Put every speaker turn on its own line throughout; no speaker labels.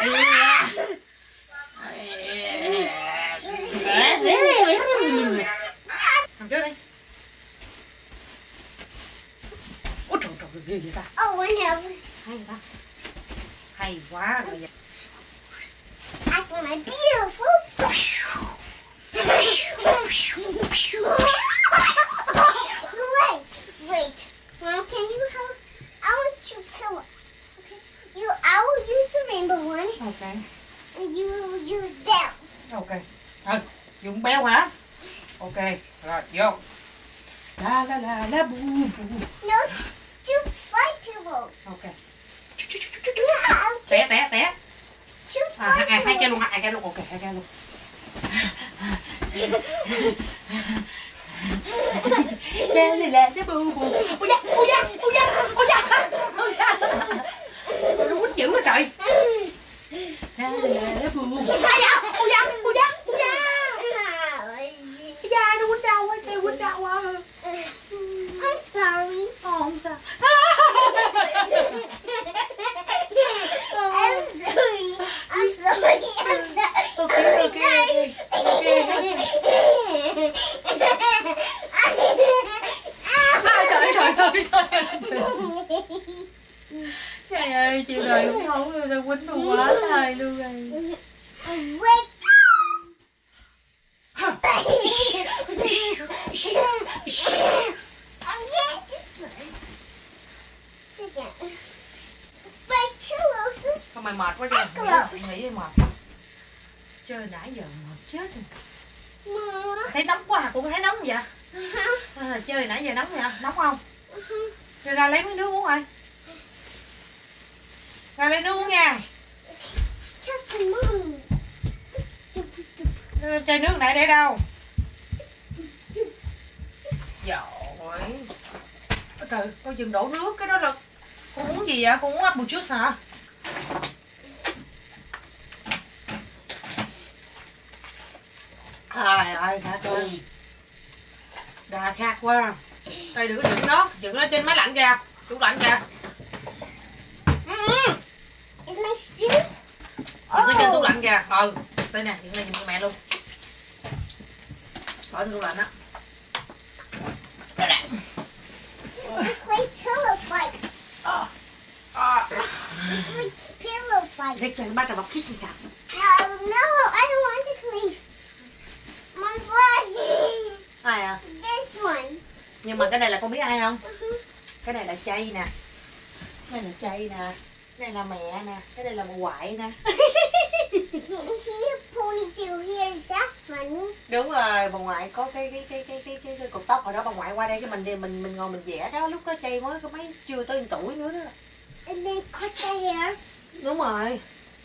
Nằm trước đi. Ôi trời trời, ghê vậy ta. Hay vậy ta. Hay quá rồi.
I got my beautiful. Wait. Mom, can you help? I want your pillow. Okay. I will use the rainbow one.
Okay.
And you use bell.
Okay. Thôi, dùng béo hả? Ok, rồi vô. La bu bu.
No, two five pillows.
Ok.
No,
Té.
two five
Hai
pillows.
cái luôn, hai cái luôn. Ok, hai cái luôn. La bu bu. Ui da. Nó quýnh dữ quá trời. La bu bu. Ui da. Cái da nó quýnh đau quá, tay quýnh đau quá.
I'm sorry.
Không sao.
I'm sorry.
Okay. Trời ơi, chị đời cũng không rồi, rồi quýnh luôn quá trời luôn rồi.
Wake
Sao mày mệt quá chứ? Nghĩ mệt. Chơi nãy giờ mệt chết rồi. Thấy nóng quá, cũng thấy nóng vậy. Chơi nãy giờ nóng vậy, nóng không? Rồi ra lấy miếng nước uống rồi. Ra lấy nước uống nha. Chai nước nãy để đâu? Rồi. Trời, con dừng đổ nước, cái đó là con uống gì vậy? Con uống apple juice hả? Trời ơi, khát ơi. Đà khát quá. Đây đừng có dựng nó trên máy lạnh kìa, tủ lạnh kìa.
Is my spoon?
Dựng nó trên tủ lạnh kìa. Đây nè, dựng này giùm mẹ luôn. Bỏ trên tủ lạnh á.
It's like pillow fights. It's like pillow fights.
Let's talk about our kissing cup.
No, I don't want to sleep. My body.
Ai à?
This one.
Nhưng mà cái này là con biết ai không? Cái này là chay nè. Cái này là chay nè. Cái này là mẹ nè. Cái này là bà ngoại nè.
See a ponytail here. That's funny.
Đúng rồi, bà ngoại có cái cột tóc hồi đó bà ngoại qua đây cái mình ngồi mình vẽ đó, lúc đó chay mới có mấy chưa tới 1 tuổi nữa đó.
And then cut the hair.
Đúng rồi.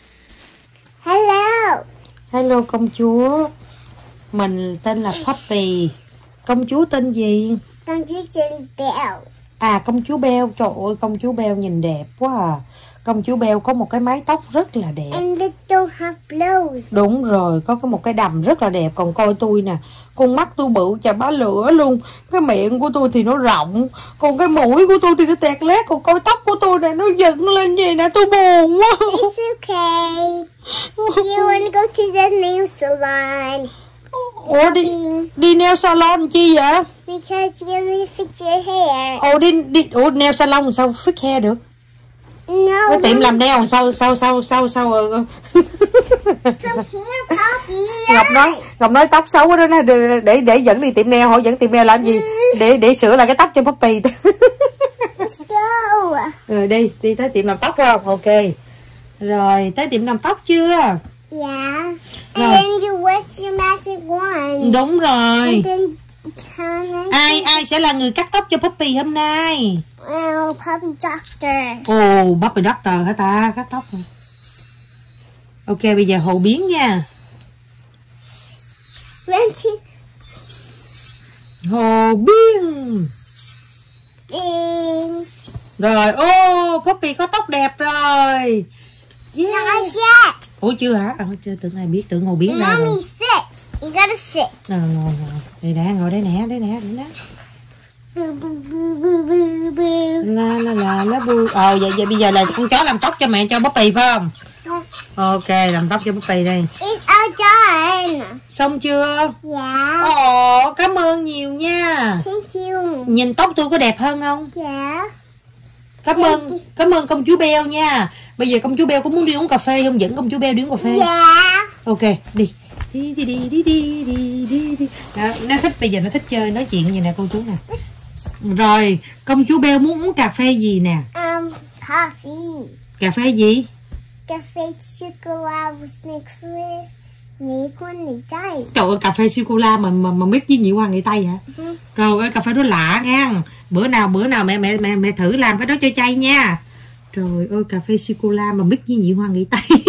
Hello.
Hello công chúa. Mình tên là Poppy. Công chúa tên gì?
Công chúa tên Belle.
À, công chúa Belle. Trời ơi, công chúa Belle nhìn đẹp quá à. Công chúa Belle có một cái mái tóc rất là đẹp.
And they don't have blows.
Đúng rồi, có một cái đầm rất là đẹp. Còn coi tôi nè, con mắt tôi bự chà bá lửa luôn. Cái miệng của tôi thì nó rộng. Còn cái mũi của tôi thì nó tẹt lét. Còn coi tóc của tôi này nó dựng lên gì nè, tôi buồn quá.
It's okay. You want to go to the nail salon?
Ủa đi nail salon chi vậy?
Because you need to fix your hair.
Ủa nail salon sao fix hair được?
No.
Cái tiệm làm nail sao
Come here, Poppy.
Ngọc nói tóc xấu quá đó, để dẫn đi tiệm nail. Hỏi dẫn tiệm nail làm gì? Để sửa lại cái tóc cho Poppy.
Let's go.
Rồi đi tới tiệm làm tóc không? Ok. Rồi tới tiệm làm tóc chưa?
Yeah.
Rồi.
And then you wash your magic wand.
Đúng rồi.
And then
Ai sẽ là người cắt tóc cho Poppy hôm nay?
Poppy doctor.
Ồ, Poppy doctor hả ta? Cắt tóc rồi. Ok, bây giờ hồ biến nha. Hồ biến. Rồi, Poppy có tóc đẹp rồi.
Yeah. Not yet.
Ủa chưa hả? Chưa, tưởng hồ biến ra rồi.
Mommy, sit. You gotta sit.
Ngồi. Đây nè, ngồi đây nè. La bu. Vậy bây giờ là con chó làm tóc cho mẹ cho Poppy phải không? Ok, làm tóc cho Puppy đây.
It's all done.
Xong chưa?
Yeah.
Ồ, cảm ơn nhiều nha.
Thank you.
Nhìn tóc tôi có đẹp hơn không?
Yeah.
Cảm ơn công chúa Beo nha. Bây giờ công chúa Beo có muốn đi uống cà phê không? Dẫn công chúa Beo đi uống cà phê.
Yeah.
Ok, đi. Đi. Đó, nó thích, bây giờ nó thích chơi nói chuyện gì nè cô chú nè. Rồi, công chúa Beo muốn uống cà phê gì nè?
Coffee.
Cà phê gì?
Cà phê chocolate mixed with nhị con nhị tây.
Trời ơi, cà phê sô-cô-la mà mix với nhị hoa nghệ tây hả? Trời ơi, cà phê đó lạ nha. Bữa nào mẹ thử làm cái đó cho chay nha. Trời ơi, cà phê sô-cô-la mà mix với nhị hoa nghệ tây.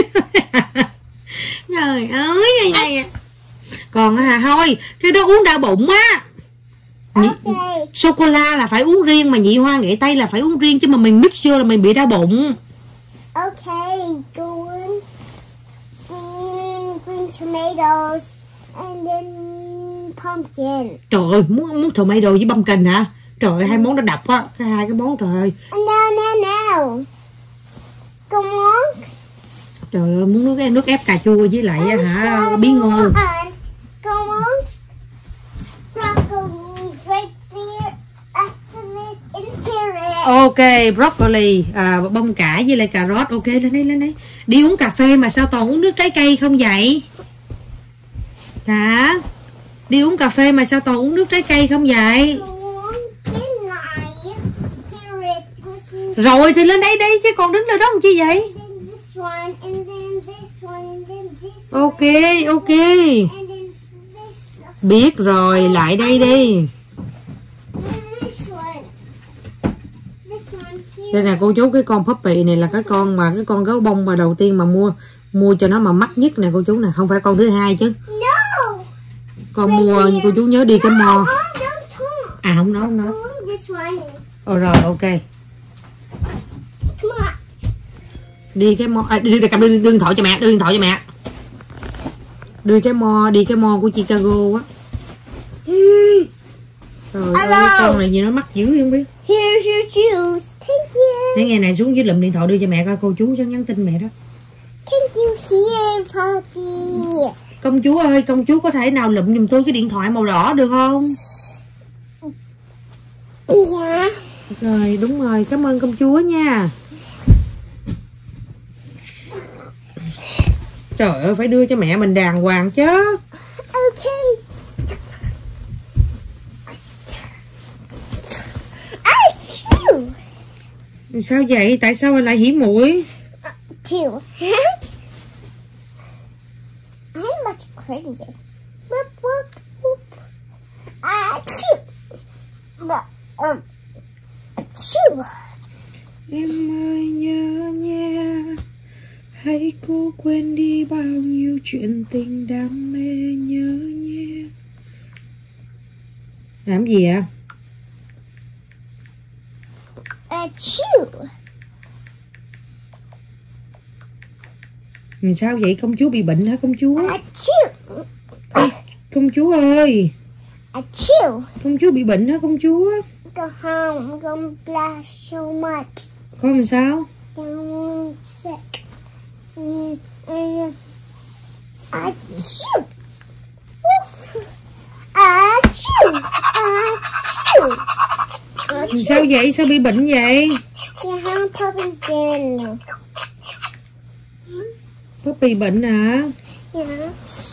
Trời ơi, này. Còn thôi, cái đó uống đau bụng á.
Okay.
Sô-cô-la là phải uống riêng, mà nhị hoa nghệ tây là phải uống riêng, chứ mà mình mix vô là mình bị đau bụng.
Okay, green tomatoes and then pumpkin.
Trời ơi, muốn tomato với pumpkin hả? Trời ơi, hai món đó độc á, hai cái món trời ơi.
No. Come on.
Trời ơi, muốn nước ép cà chua với lại hả bí ngô.
Come on. Broccoli right there after this and carrot.
Ok, broccoli, bông cải với lại cà rốt. Ok, lên đây. Đi uống cà phê mà sao toàn uống nước trái cây không vậy? Hả? Đi uống cà phê mà sao toàn uống nước trái cây không vậy? Rồi thì lên đây đi chứ còn đứng đâu đó làm chi vậy? Ok. Biết rồi, lại đây đi. Đây nè cô chú, cái con Puppy này là cái con gấu bông mà đầu tiên mà mua cho nó mà mắc nhất nè cô chú nè, không phải con thứ hai chứ. Con mua cô chú nhớ đi cái mall. Không nói. Rồi ok. Đi cái mall, đưa điện thoại cho mẹ, Đi cái mall của Chicago á. Trời ơi, con này gì nó mắc dữ không biết.
Here's your juice. Thank you.
Để ngày này xuống dưới lụm điện thoại đưa cho mẹ coi, cô chú cho nhắn tin mẹ đó.
Thank you here, Puppy.
Công chúa ơi, công chúa có thể nào lụm giùm tôi cái điện thoại màu đỏ được không?
Dạ.
Rồi, đúng rồi, cảm ơn công chúa nha. Trời ơi, phải đưa cho mẹ mình đàng hoàng chứ.
Ok. Achoo.
Sao vậy? Tại sao lại hỉ muội?
Achoo. I'm much crazy. Whoop, whoop, whoop. Achoo. Achoo.
Em ơi nhớ nha, hãy cố quên đi bao nhiêu chuyện tình đam mê, nhớ nha. Làm gì ạ?
Achoo.
Sao vậy? Công chúa bị bệnh hả công chúa?
Achoo.
Công chúa ơi.
Achoo.
Công chúa bị bệnh hả công chúa?
Go home. I'm gonna blast so much.
Con làm sao?
I'm sick. Achoo. Achoo. Achoo.
Sao vậy? Sao bị bệnh vậy?
Yeah, how Puppy's been?
Puppy bệnh hả?
Yeah.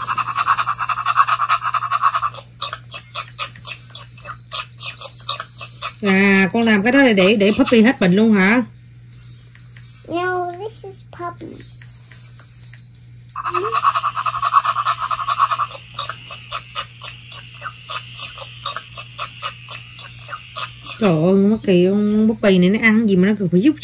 Con làm cái đó là để Puppy hết bệnh luôn hả?
No, this is Puppy.
Trời ơi, mất kỳ con Puppy này nó ăn gì mà nó cứ phải giúp.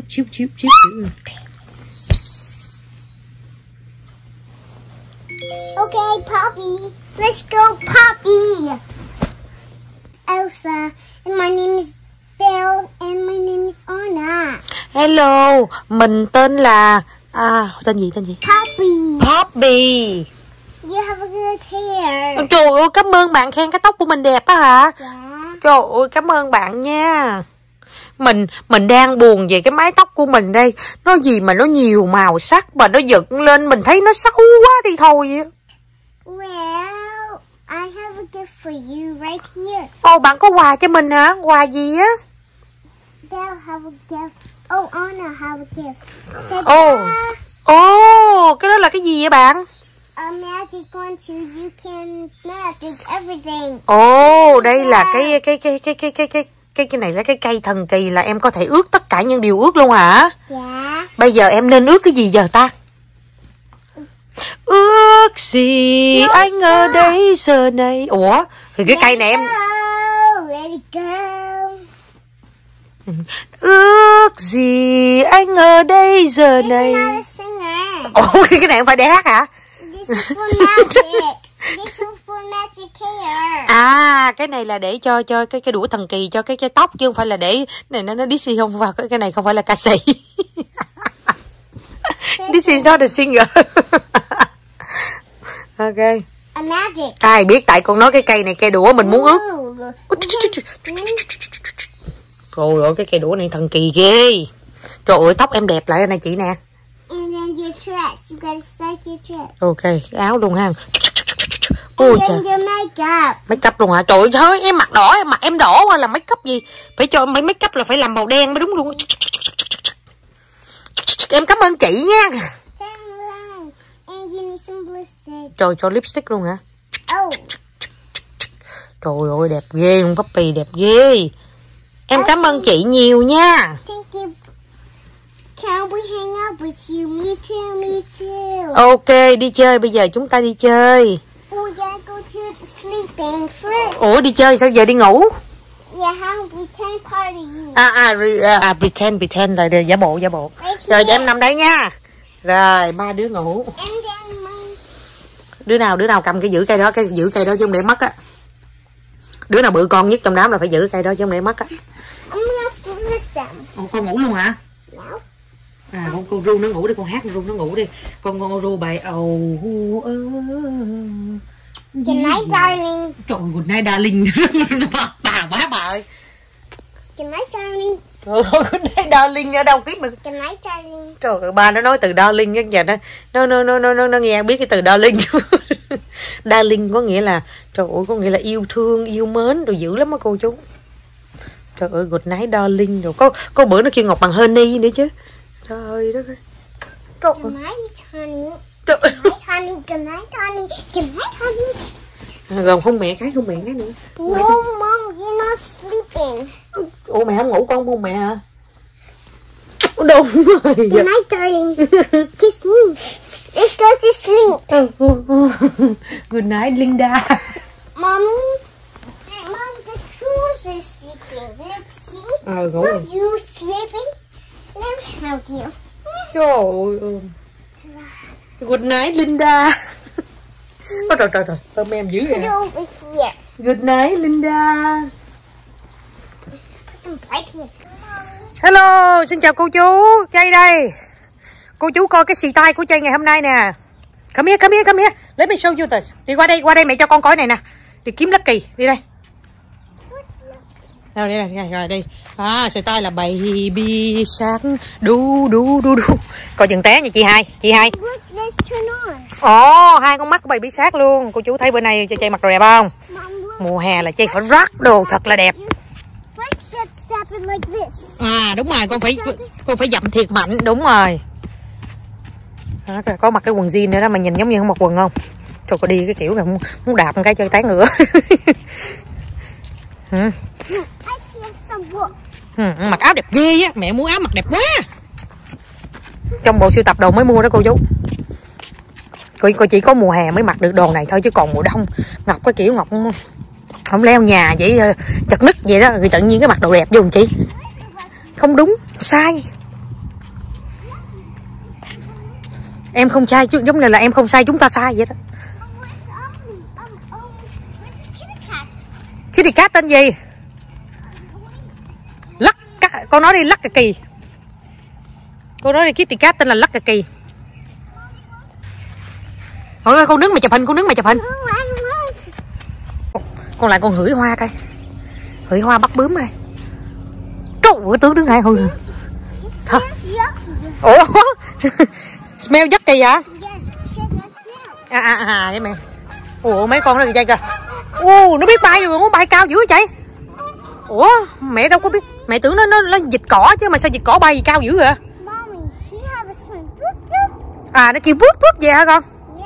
Okay, Puppy. Let's go, Puppy. Elsa, and my name is Belle, and my name is Anna.
Hello, mình tên là tên gì? Puppy.
You have a good hair.
Trời ơi, cảm ơn bạn khen cái tóc của mình đẹp á hả?
Yeah.
Trời ơi, cảm ơn bạn nha. Mình đang buồn về cái mái tóc của mình đây. Nó gì mà nó nhiều màu sắc mà nó dựng lên mình thấy nó xấu quá đi thôi vậy.
Well, I have a gift for you right here.
Ồ, bạn có quà cho mình hả? Quà gì á?
Belle have a gift. Oh, Anna have a gift.
Ồ, cái đó là cái gì vậy bạn?
A magic one too. You can magic everything.
Ồ, đây là cái này là cái cây thần kỳ, là em có thể ước tất cả những điều ước luôn hả?
Dạ.
Bây giờ em nên ước cái gì giờ ta? Ước gì anh ở đây giờ này. Ủa, thì cái cây này em
Let it go.
ước gì anh ở đây giờ này.
This is not a singer.
Ủa, cái này em phải để hát hả?
This is for magic. This is for magic hair.
À, cái này là để cho cái đũa thần kỳ cho cái tóc, chứ không phải là để này nó Dixie không vào, cái này không phải là ca sĩ. This is not a singer. Ok.
A magic.
Ai biết, tại con nói cái cây này cây đũa mình muốn ước. Trời ơi, cái cây đũa này thần kỳ ghê. Trời ơi, tóc em đẹp lại này chị nè.
And then your dress. You gotta start your dress.
Ok, cái áo luôn ha. Ôi trời.
And your makeup.
Make up luôn hả? Trời ơi, em mặt đỏ, mặt em đỏ qua là make up gì? Phải cho mấy make up là phải làm màu đen mới đúng luôn. Em cảm ơn chị nha.
And you need some lipstick.
Trời, cho lipstick luôn hả?
Oh.
Trời ơi, đẹp ghê luôn, puppy đẹp ghê. Em cảm ơn chị nhiều nha.
Thank you. Can we hang out with you? Me too, me too.
Ok, đi chơi, bây giờ chúng ta đi chơi.
We gotta go to the sleeping first.
Ủa, đi chơi sao giờ đi ngủ?
Yeah, have a pretend party.
Pretend là giả bộ. Rồi em nằm đây nha. Rồi, ba đứa ngủ.
And then
Đứa nào cầm cái giữ cây đó chứ không để mất á. Đứa nào bự con nhất trong đám là phải giữ cây đó chứ không để mất á.
I'm gonna flip them.
Ồ, con ngủ luôn hả?
No.
À, con ru nó ngủ đi, con hát con ru nó ngủ đi. Con ru bài
Good night, darling.
Trời ơi, good night darling. bà ơi.
Good night, darling.
Trời ơi, good night darling ở đâu kiếm mà.
Good night, darling.
Trời ơi, ba nó nói từ darling á, giờ nó nghe biết cái từ darling. Darling có nghĩa là trời ơi, có nghĩa là yêu thương, yêu mến rồi, dữ lắm á cô chú. Trời ơi, good night darling rồi có bữa nó kêu Ngọc bằng honey nữa chứ. Trời ơi đất ơi.
Good night, honey.
Trời ơi.
Good night, honey. Good night, honey. Good night, honey.
Rồi không mẹ cái nữa.
No, Mom, you're not sleeping.
Ủa mẹ không ngủ con không mẹ hả? Đúng rồi.
Good night, darling. Kiss me. Let's go to sleep.
Good night, Linda.
Mom, the shoes are sleeping. Look, see?
Ngủ
Not
rồi.
you sleeping. Let me help you.
Trời ơi. Good night, Linda. Trời. Ôm em dữ
Put
vậy.
it over here.
Good night, Linda.
Put them right here.
Hello, xin chào cô chú. Chay đây. Cô chú coi cái xì tay của Chay ngày hôm nay nè. Come here. Let me show you this. Đi qua đây mẹ cho con coi này nè. Đi kiếm Lucky, đi đây. Rồi đây. À, xì tay là baby shark đu. Coi chừng té nha chị hai.
Look, let's turn on.
Ồ, hai con mắt của baby shark luôn. Cô chú thấy bữa nay cho Chay mặc đồ đẹp không?
Mom, look.
Mùa hè là Chay phải rắc đồ thật là đẹp.
First, let's step it like this.
À đúng rồi, con phải dậm thiệt mạnh, đúng rồi. Đó, có mặc cái quần jean nữa đó mà nhìn giống như không mặc quần không? Trời, có đi cái kiểu này muốn đạp một cái chơi tán ngựa.
I see some wool.
Mặc áo đẹp ghê á, mẹ muốn áo mặc đẹp quá. Trong bộ sưu tập đồ mới mua đó cô chú. Cô chỉ có mùa hè mới mặc được đồ này thôi, chứ còn mùa đông Ngọc cái kiểu Ngọc không leo nhà vậy, chật nứt vậy đó, rồi tự nhiên cái mặc đồ đẹp vô làm chi? Không đúng, sai. Em không sai chứ, giống như là em không sai, chúng ta sai vậy đó. Kitty Cat tên gì? Con nói đi, Lucky. Cô nói đi, Kitty Cat tên là Lucky. Thôi con đứng mà chụp hình, Con lại con hửi hoa coi. Hửi hoa bắt bướm coi. Ủa tướng đứng ngay thôi. Thôi. Ủa smell rất kỳ vậy? Vậy mẹ. Ủa mấy con nó kìa kìa. Nó biết bay rồi, nó bay cao dữ vậy? Ủa mẹ đâu có biết. Mẹ tưởng nó vịt cỏ chứ mà sao vịt cỏ bay cao dữ vậy? À nó kêu bút bút vậy hả con?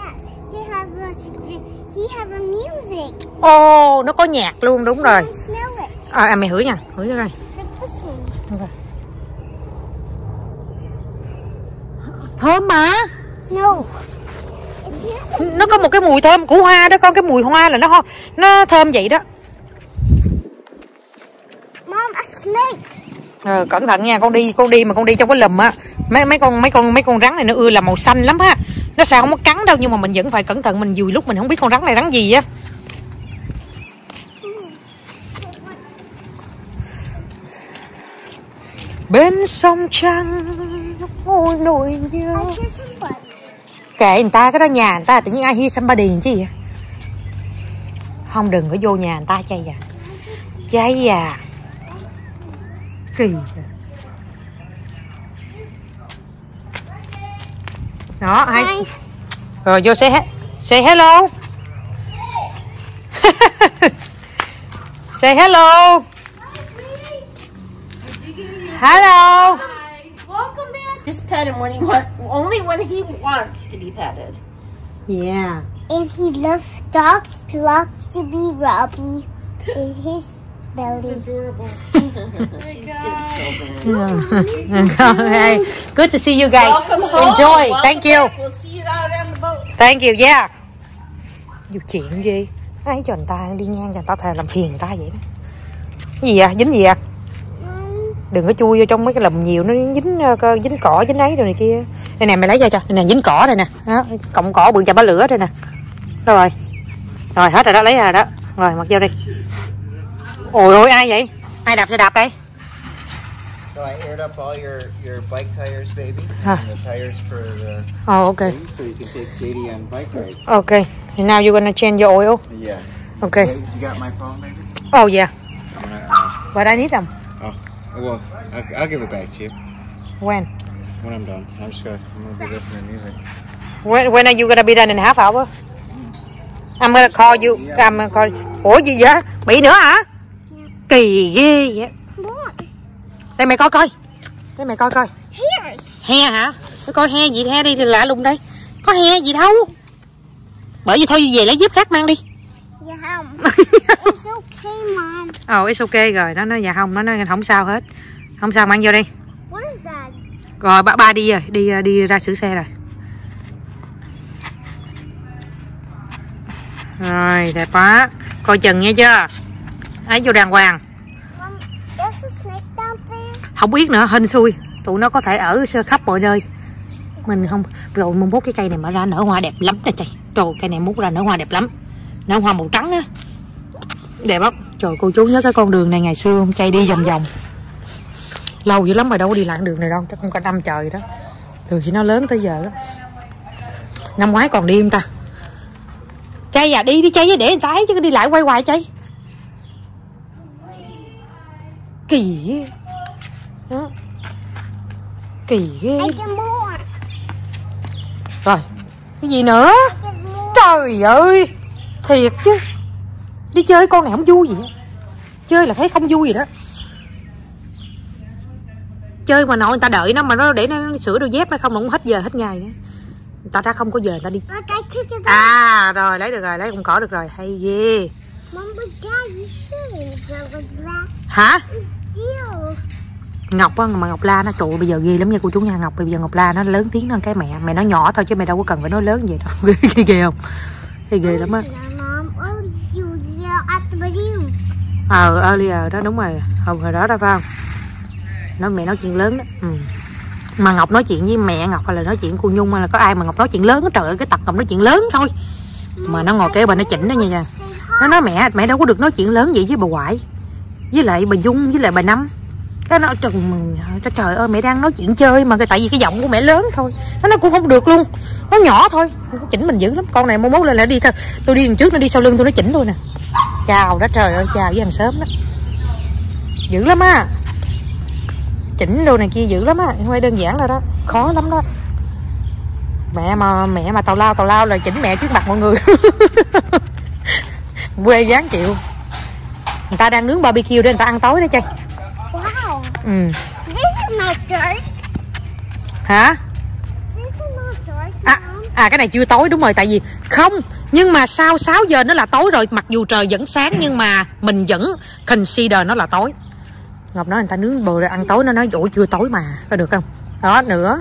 Ồ nó có nhạc luôn, đúng rồi. Mẹ hửi nha, hửi cho coi. Okay. Thơm mà. Nó có một cái mùi thơm của hoa đó con, cái mùi hoa là nó thơm vậy đó.
Mom, a snake.
Cẩn thận nha, con đi mà con đi trong cái lùm á. Mấy con rắn này nó ưa là màu xanh lắm á. Nó sao không có cắn đâu nhưng mà mình vẫn phải cẩn thận, mình dùi lúc mình không biết con rắn này rắn gì á. Bên sông trăng ngồi nỗi nhớ. Kệ người ta, cái đó nhà người ta, tự nhiên ai hear somebody chứ vậy? Không, đừng có vô nhà người ta chay à. Chay à. Kỳ. Đó, hay. Rồi vô say hello. Say hello. Hello.
Welcome back. Just pet him when only when he wants to be petted.
Yeah.
And he loves dogs to be Robbie in his belly.
Adorable. She's getting so bad.
Okay. Good to see you guys.
Welcome home.
Enjoy.
Welcome
Thank you.
Back. We'll see you out on the boat.
Thank you. Yeah. Dù chuyện gì? Ai cho người ta đi ngang cho người ta thề làm phiền người ta vậy đó. Cái gì à? Dính gì à? Đừng có chui vô trong mấy cái lùm nhiều, nó dính cỏ dính ấy rồi này kia. Đây nè mày lấy ra cho. Đây nè dính cỏ đây nè. Đó, cọng cỏ bự chà bá lửa đây nè. Đâu rồi? Rồi hết rồi đó, lấy ra rồi đó. Rồi mặc vô đi. Ôi ôi ai vậy? Ai đạp xe đạp đây?
So I aired up all your bike tires, baby. And the tires for the
Okay.
so you can take JD on bike rides.
Okay. And now you're gonna change your oil?
Yeah.
Okay.
You got my phone, baby?
Oh yeah.
I'm gonna,
But I need them.
oh, well, I'll give it back to you
When?
when I'm done. I'm gonna be listening to music.
When are you gonna be done in half hour? I'm gonna call you. I'm gonna call you. Ủa gì vậy? Bị nữa hả? Kỳ ghê vậy. Đây mày coi coi. Đây mày coi coi. He hả? Mày coi he gì, he đi thì lạ lùng đây. Có he gì đâu. Bởi vì thôi về lấy dép khác mang đi.
Dạ không. It's okay, Mom.
It's okay rồi. Nó dạ không, nó không sao hết. Không sao, mang vô đi.
What is that?
Rồi ba đi rồi, đi ra sửa xe rồi. Rồi đẹp quá. Coi chừng nha chưa. Ấy vô đàng hoàng.
Mom, there's a snake down there.
Không biết nữa, hên xui. Tụi nó có thể ở khắp mọi nơi. Mình không. Rồi mốt cái cây này mà ra nở hoa đẹp lắm nè trời. Trời, cây này mốt ra nở hoa đẹp lắm. Nở hoa màu trắng á. Đẹp lắm. Trời, cô chú nhớ cái con đường này ngày xưa không? Chay đi vòng vòng. Lâu dữ lắm rồi đâu có đi lại đường này đâu. Chắc không cả năm trời đó. Từ khi nó lớn tới giờ đó. Năm ngoái còn đi không ta? Chay à, đi Chay với để người ta ấy chứ đi lại quay hoài Chay. Kỳ ghê. Đó. Kỳ ghê. Rồi, cái gì nữa? Trời ơi, thiệt chứ. Đi chơi con này không vui gì. Chơi là thấy không vui gì đó. Chơi mà nội người ta đợi nó mà nó để nó sửa đôi dép nó không, nó cũng hết giờ hết ngày nữa. Người ta đã không có giờ người ta đi. Rồi lấy được rồi, lấy con cỏ được rồi, hay ghê. Hả? Ngọc á, mà Ngọc La nó trụ bây giờ ghê lắm nha cô chú nha. Ngọc bây giờ Ngọc La nó lớn tiếng hơn cái mẹ nó nhỏ thôi chứ mày đâu có cần phải nói lớn vậy đâu. Ghê không? Ghê lắm á. Earlier đó, đúng rồi. Hồi đó phải không? Mẹ nói chuyện lớn đó. Mà Ngọc nói chuyện với mẹ Ngọc hay là nói chuyện cô Nhung hay là có ai mà Ngọc nói chuyện lớn đó. Trời ơi, cái tật Ngọc nói chuyện lớn thôi. Mà nó ngồi kế bên nó chỉnh đó nha. Nó nói mẹ đâu có được nói chuyện lớn vậy với bà ngoại, với lại bà Dung, với lại bà Năm. Cái nó trời ơi mẹ đang nói chuyện chơi mà tại vì cái giọng của mẹ lớn thôi. Nó cũng không được luôn. Nó nhỏ thôi. Nó chỉnh mình dữ lắm. Con này mốt lên lại đi thôi. Tôi đi đằng trước nó đi sau lưng tôi nó chỉnh tôi nè. Chào đó, trời ơi chào với hàng xóm đó. Dữ lắm á. chỉnh đồ này kia dữ lắm á, không phải đơn giản đâu đó, khó lắm đó. Mẹ mà tào lao là chỉnh mẹ trước mặt mọi người. Quê gán chịu. Người ta đang nướng barbecue để người ta ăn tối đó Chay.
Wow.
Ừ.
This is not dark.
Hả?
This is not dark.
Cái này chưa tối đúng rồi, tại vì không, nhưng mà sau 6 giờ nó là tối rồi, mặc dù trời vẫn sáng nhưng mà mình vẫn consider nó là tối. Ngọc nói người ta nướng bò để ăn tối, nó nói ủa chưa tối mà, có được không? Đó nữa.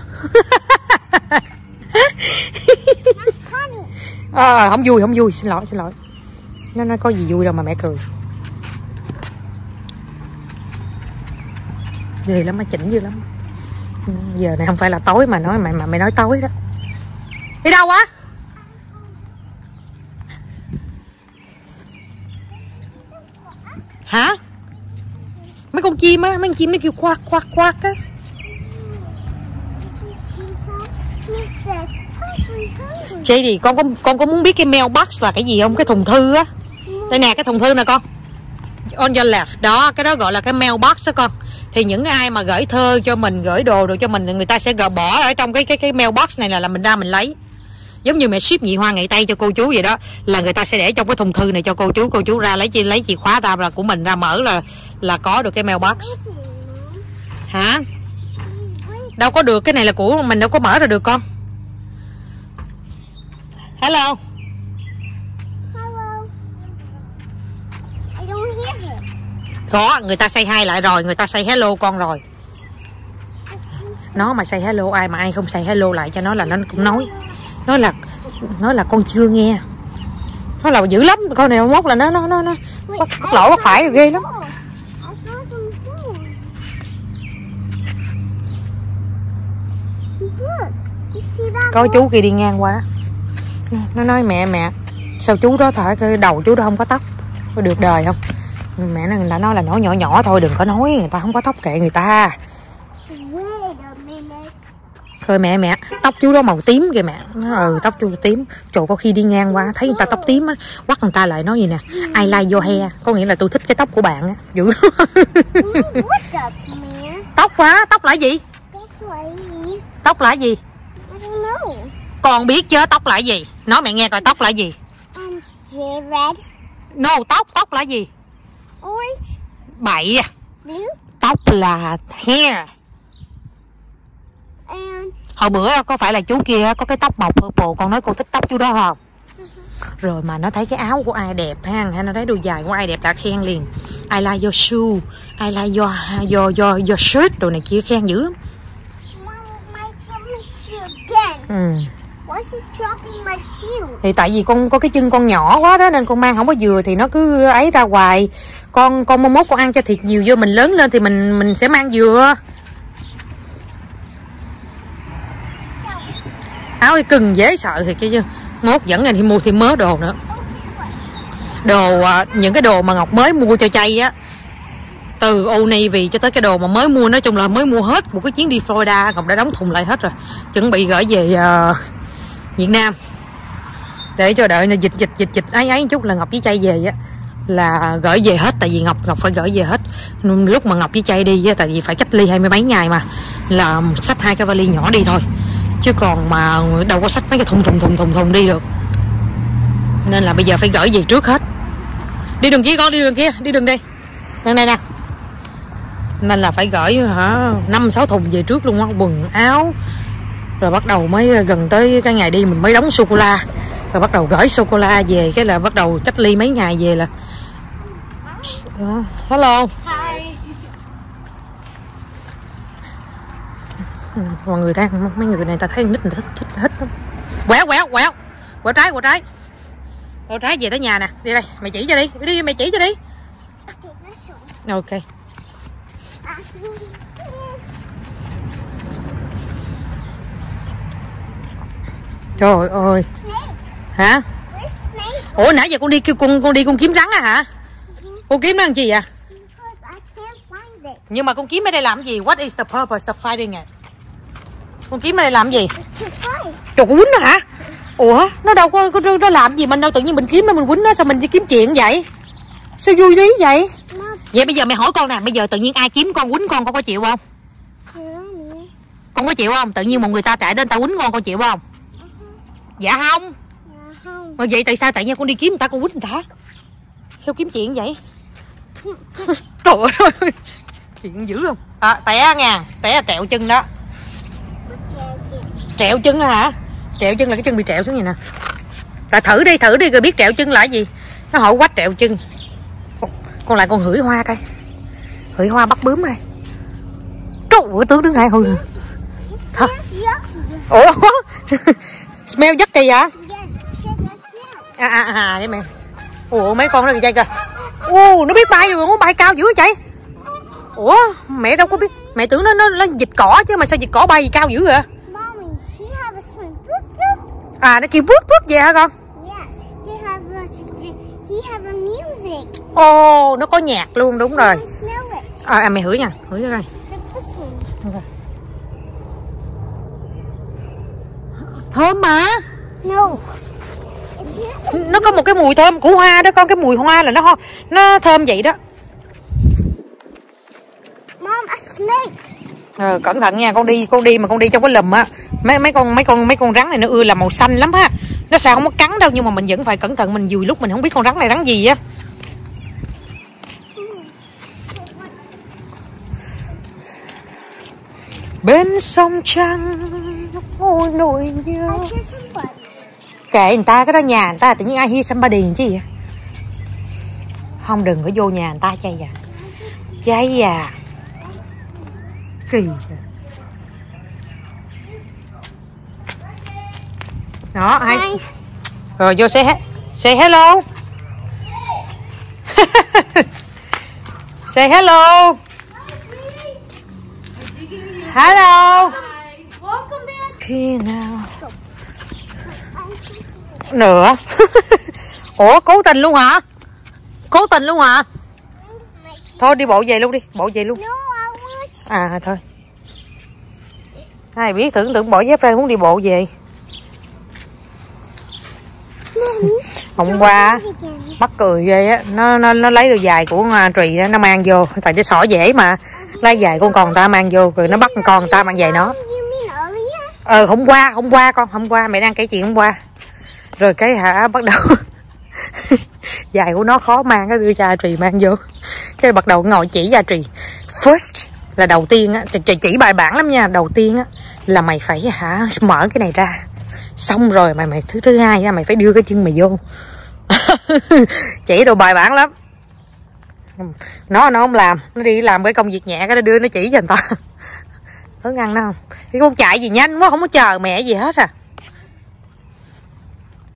Không vui, xin lỗi. Nó nói có gì vui đâu mà mẹ cười. Ghê lắm, nó chỉnh dữ lắm. Giờ này không phải là tối mà nói mày nói tối đó. Đi đâu á? Hả? Mấy con chim á, mấy con chim nó kêu quack á. Chị thì con có muốn biết cái mailbox là cái gì không? Cái thùng thư á. Đây nè, cái thùng thư nè con. On your left. Đó, cái đó gọi là cái mailbox đó con. Thì những ai mà gửi thơ cho mình, gửi đồ cho mình, người ta sẽ bỏ ở trong cái mailbox này là mình ra mình lấy. Giống như mẹ ship nhị hoa ngày Tây cho cô chú vậy đó, là người ta sẽ để trong cái thùng thư này cho cô chú ra lấy chìa khóa ra, là của mình ra mở là có được cái mailbox. Hả? Đâu có được, cái này là của mình, đâu có mở ra được con. Hello.
I don't hear her.
Có, người ta say hi lại rồi, người ta say hello con rồi. Nó mà say hello ai mà ai không say hello lại cho nó là nó cũng nói. Nói là con chưa nghe. Nó là dữ lắm, con này mốt là nó bắt lỗi bắt phải ghê lắm. Có chú kia đi ngang qua đó. Nó nói mẹ sao chú đó thở cái đầu chú đó không có tóc, có được đời không? Mẹ nó đã nói là nó nhỏ thôi, đừng có nói, người ta không có tóc kệ người ta. Thôi mẹ tóc chú đó màu tím kìa mẹ. Tóc chú tím. Trời, có khi đi ngang qua thấy người ta tóc tím á, quắt người ta lại nói gì nè, I like your hair, có nghĩa là tôi thích cái tóc của bạn á. Dữ. Tóc quá, tóc là gì? Tóc là gì? Con biết chứ, tóc là gì? Nói mẹ nghe coi tóc là gì?
Red.
No, tóc là gì?
Orange.
Bậy.
Blue.
Tóc là hair. Hồi bữa có phải là chú kia có cái tóc màu purple, con nói con thích tóc chú đó không? Rồi mà nó thấy cái áo của ai đẹp ha, hay nó thấy đôi giày của ai đẹp đã khen liền. I like your shoe, I like your shirt, đồ này kia khen dữ lắm. Thì tại vì con có cái chân con nhỏ quá đó nên con mang không có vừa, thì nó cứ ấy ra hoài. Con mong mốt con ăn cho thiệt nhiều vô, mình lớn lên thì mình sẽ mang vừa. Áo cái cưng dễ sợ thiệt chứ. Mốt dẫn anh thì mua thêm mớ đồ nữa. Những cái đồ mà Ngọc mới mua cho Chay á, từ Old Navy cho tới cái đồ mà mới mua, nói chung là mới mua hết một cái chuyến đi Florida, Ngọc đã đóng thùng lại hết rồi, chuẩn bị gửi về Việt Nam để cho đợi dịch ấy chút là Ngọc với Chay về á là gửi về hết, tại vì Ngọc phải gửi về hết. Lúc mà Ngọc với Chay đi á, tại vì phải cách ly 20 mấy ngày mà, là xách 2 cái vali nhỏ đi thôi, chứ còn mà đâu có xách mấy cái thùng đi được, nên là bây giờ phải gửi về trước hết. Đi đường kia con, đi đường đây này nè, nên là phải gửi 5-6 thùng về trước luôn á, quần áo, rồi bắt đầu mới gần tới cái ngày đi mình mới đóng sô cô la, rồi bắt đầu gửi sô cô la về, cái là bắt đầu cách ly mấy ngày về là hello.
Hi.
Mọi người mấy người này ta thấy nít thích lắm. Quẹo trái về tới nhà nè, đi đây mày chỉ cho đi, mày chỉ cho đi. Ok. Trời ơi. Hả? Ủa nãy giờ con đi kêu con kiếm rắn á hả? Con kiếm nó làm gì vậy? Nhưng mà con kiếm ở đây làm gì? What is the purpose of finding it? Con kiếm ở đây làm gì? Trời, con quýnh nó hả? Ủa, nó đâu có nó làm gì mình đâu, tự nhiên mình kiếm nó mình quýnh nó, sao mình đi kiếm chuyện vậy? Sao vui lý vậy? Vậy bây giờ mày hỏi con nè, bây giờ tự nhiên ai kiếm con quýnh con có chịu không? Con có chịu không? Tự nhiên một người ta chạy đến ta quýnh con chịu không? Dạ không. Mà vậy tại sao tại nhiên con đi kiếm người ta con quýnh người ta? Sao kiếm chuyện vậy? Trời ơi. Chuyện dữ không? Té nha, té là trẹo chân đó. Trẹo chân hả? Trẹo chân là cái chân bị trẹo xuống vậy nè. Rồi thử đi rồi biết trẹo chân là cái gì. Nó hỏi quách trẹo chân. Con lại con hửi hoa coi. Hửi hoa bắt bướm coi. Trời ơi, tướng đứng hai hồi. Thôi. Ủa? Smell giấc kỳ hả? Vậy mẹ. Ủa mấy con nó kìa kìa. Nó biết bay rồi, nó bay cao dữ vậy. Ủa mẹ đâu có biết. Mẹ tưởng nó dịch cỏ chứ mà sao dịch cỏ bay gì cao dữ vậy? Nó kêu bút bút vậy hả con? Nó có nhạc luôn, đúng rồi. Mẹ hửi nha, hửi ra đây. Thơm mà. Nó có một cái mùi thơm của hoa đó con, cái mùi hoa là nó thơm vậy đó.
Mom, a snake.
Cẩn thận nha, con đi mà con đi trong cái lùm á. Mấy con rắn này nó ưa là màu xanh lắm ha. Nó sao không có cắn đâu nhưng mà mình vẫn phải cẩn thận, mình dùi lúc mình không biết con rắn này rắn gì á. Bên sông trăng ôi nỗi nhớ. Kệ người ta, cái đó nhà người ta, tự nhiên ai hear somebody chứ vậy? Không, đừng có vô nhà người ta chay à. Chay à. Kỳ. Đó, hay. Rồi vô say hello. Say hello. Hello. Khi nào nữa. Ủa cố tình luôn hả? Cố tình luôn hả? Thôi đi bộ về luôn đi, bộ về luôn. Thôi. Ai biết tưởng bỏ dép ra muốn đi bộ về. Hôm qua mắc cười ghê á, nó lấy đôi giày của Trì đó, nó mang vô, tại nó xỏ dễ mà. Lấy giày của con ta mang vô rồi nó bắt con ta mang giày nó. Hôm qua mẹ đang kể chuyện hôm qua. Rồi cái bắt đầu giày của nó khó mang, nó đưa cha Trì mang vô. Cái bắt đầu ngồi chỉ cha Trì. First là đầu tiên á, chỉ bài bản lắm nha. Đầu tiên á là mày phải mở cái này ra. Xong rồi mày thứ hai á mày phải đưa cái chân mày vô. Chỉ đồ bài bản lắm. Nó không làm, nó đi làm cái công việc nhẹ cái nó đưa nó chỉ cho người ta. Có ngăn nó không? Cái con chạy gì nhanh quá, không có chờ mẹ gì hết à.